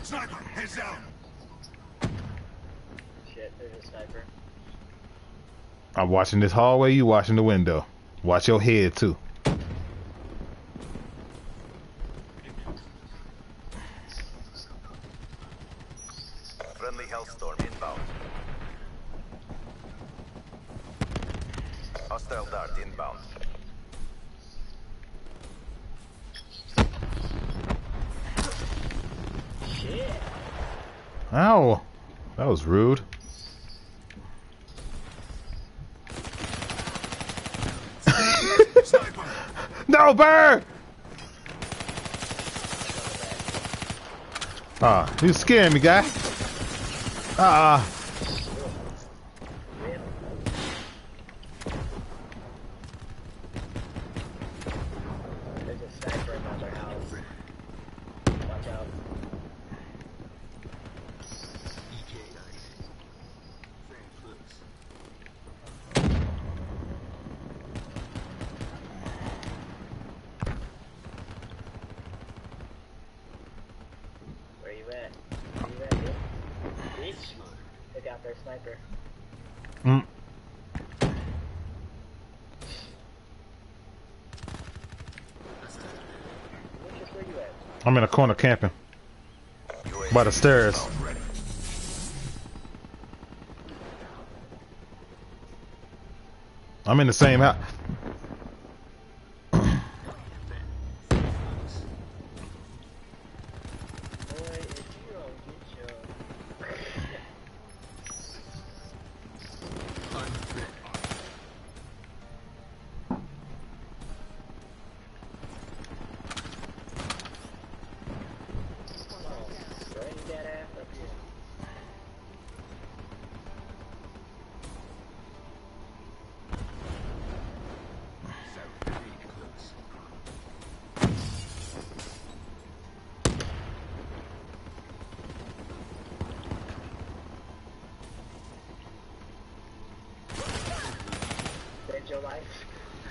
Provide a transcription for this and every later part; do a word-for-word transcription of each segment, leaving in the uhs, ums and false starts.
Sniper, heads down. Shit, there's a sniper. I'm watching this hallway, you watching the window. Watch your head too. Friendly Hellstorm inbound. Hostile dart inbound. Shit. Ow. That was rude. No, Burr! Ah, you scaring me, guy. Ah. Uh, There's a sniper in another house. Watch out. Where you at? Where you at, dude? Bitch. Took out their sniper. mm. Lucas, where you at? I'm in a corner camping. By the stairs. I'm in the same house. Boy, if you don't get your... Come on, bring that ass up here. Saved your life.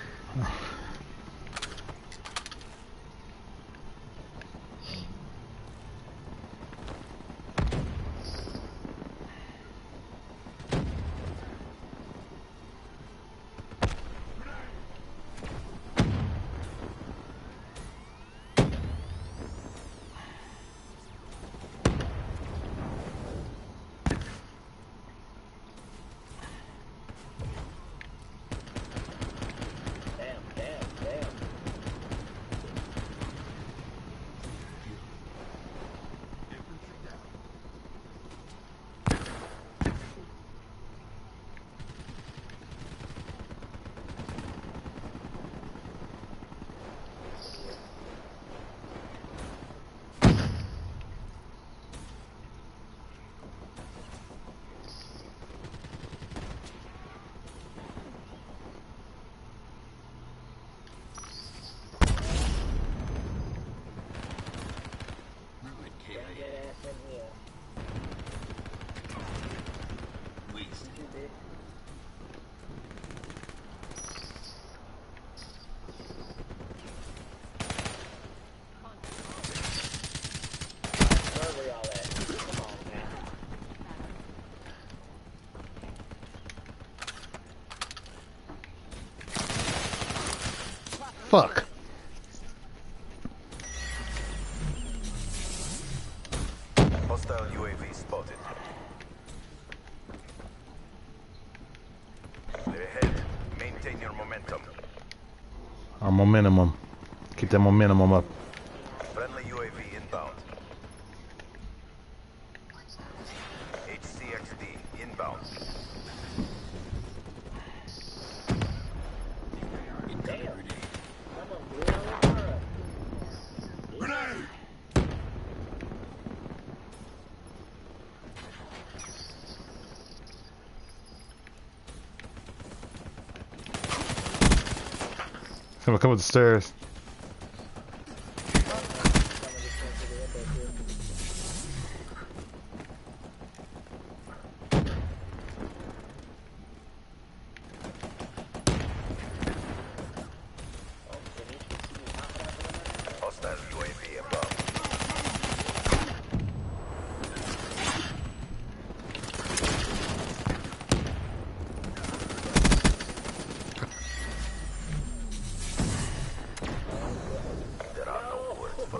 Damn, damn, damn. Bring that ass in here. Did you, bitch? Where were y'all at? Come on, man. Fuck. Hostile U A V spotted. They're ahead. Maintain your momentum. Our momentum. Keep that momentum up. Friendly U A V inbound. H C X D inbound. Damn. Someone blew out the car. Grenade! Come come up the stairs. Someone just went through the window, too. Oh, Denise, we see you popping out of the window. Hostile U A V above.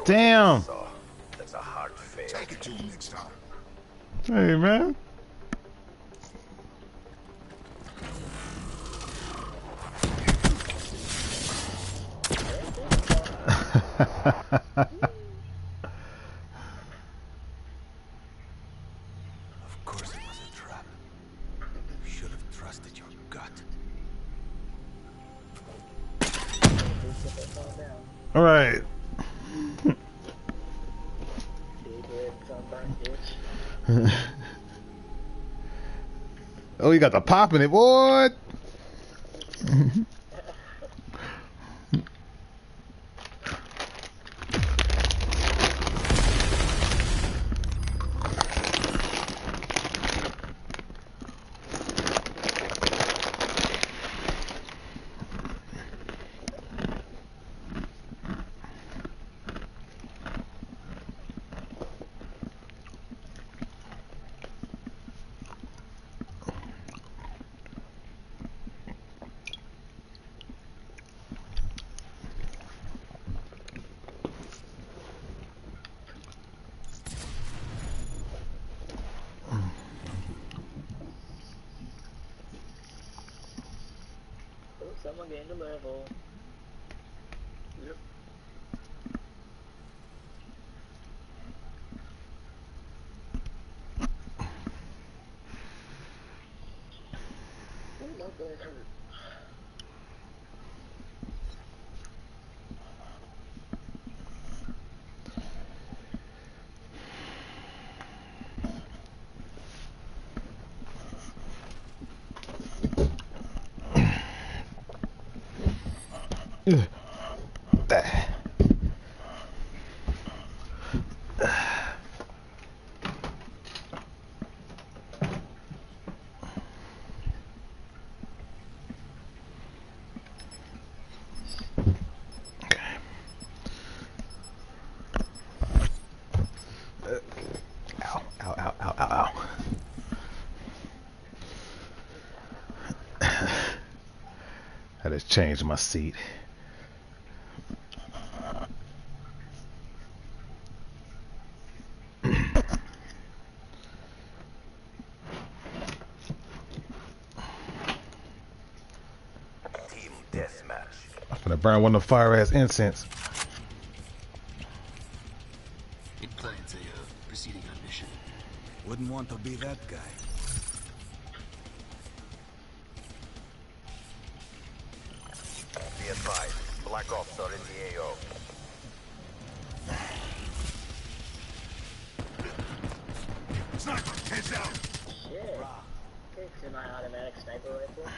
Damn. So, that's a hard fail. Take it to him next time. Hey, man. Of course it was a trap. You should have trusted your gut. All right. Oh, you got the pop in it, boy. Someone gained a level. Yep. Oh, my back hurt. Ow, ow, ow, ow, ow, ow. I just changed my seat. Team deathmatch. I'm gonna burn one of the fire ass incense. It plans a uh, proceeding on mission. Wouldn't want to be that guy. Be advised, Black Ops are in the A O. Sniper, heads out. Shit. Okay, semi-automatic sniper rifle.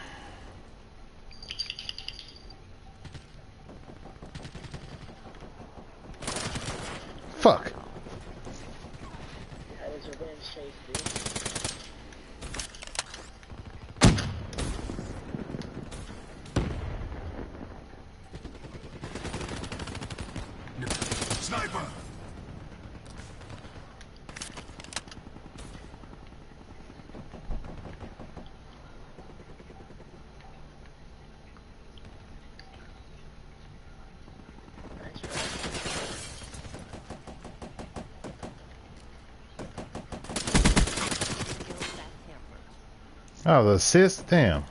Fuck. That was revenge chase, dude. Sniper. Nice try. Oh, the assist? Damn.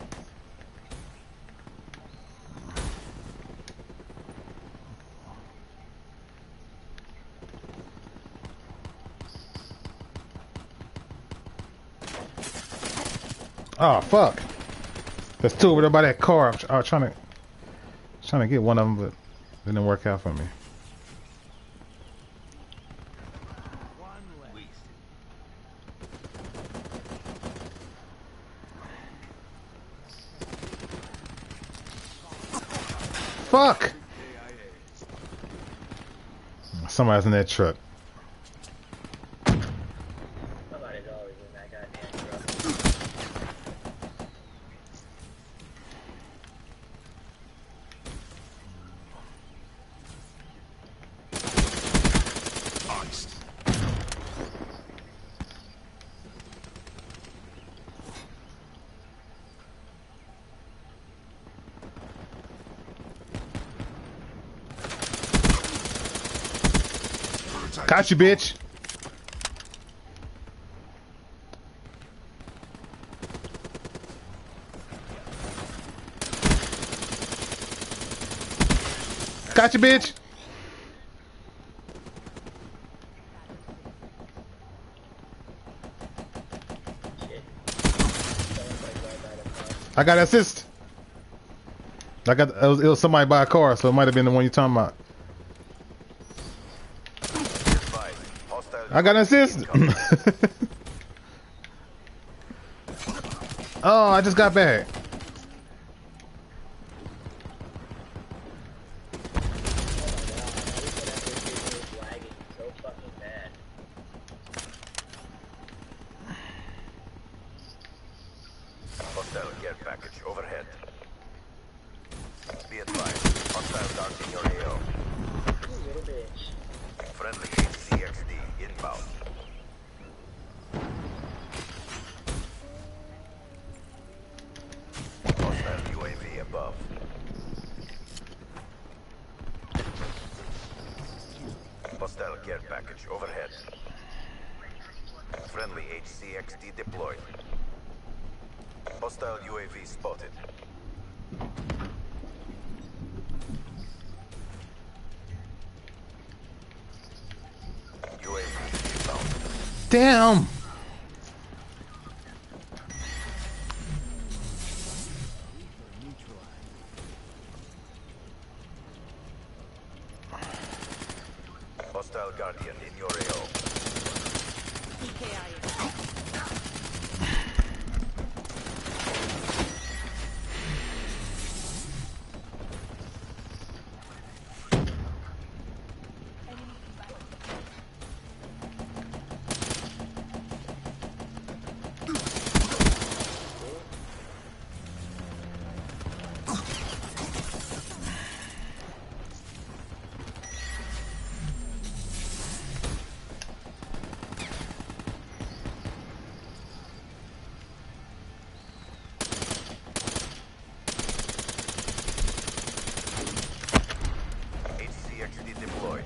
Oh, fuck. There's two over there by that car. I was trying to, trying to get one of them, but it didn't work out for me. Fuck! Somebody's in that truck. Somebody's always in that goddamn truck. Iced. Got you, bitch. Got you, bitch. Shit. Someone's like right by the car. I got assist. I got it was, it was somebody by a car, so it might have been the one you talking about. Advised. Hostile I got an assist. incoming. Oh, I just got back. Hostile care package overhead. Be advised. Hostile dogs in your A O. Little bitch. Friendly H C X D inbound. Hostile U A V above. Hostile care package overhead. Friendly H C X D deployed. Hostile U A V spotted. U A V inbound. Damn. Hostile Guardian in your A O. H C X D deployed.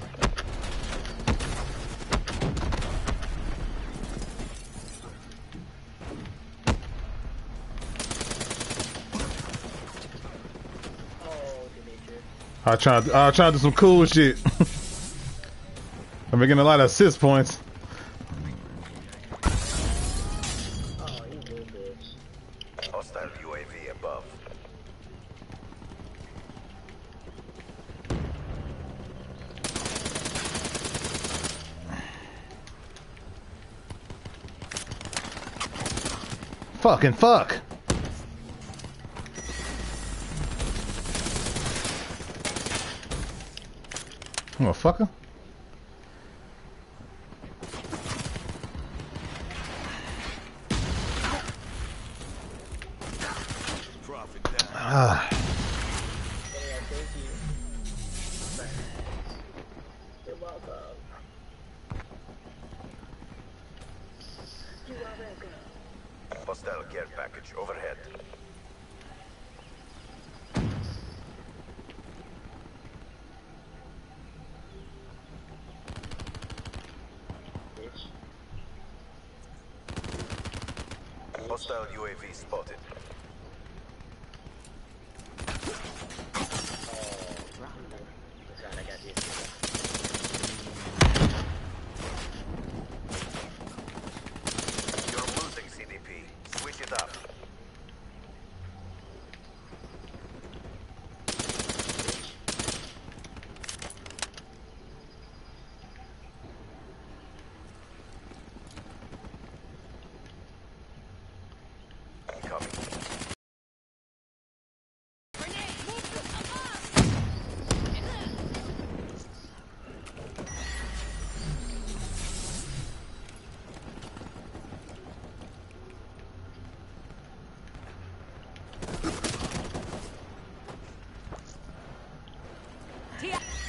Oh, Demetrius. I try I try to do some cool shit. I'm making a lot of assist points. Oh, you little bitch. Hostile U A V above. Fucking fuck. Motherfucker. Profit down. Ah. Yeah, thank you. You're welcome. You are welcome. Hostile care package overhead. Bitch. Hostile U A V spotted.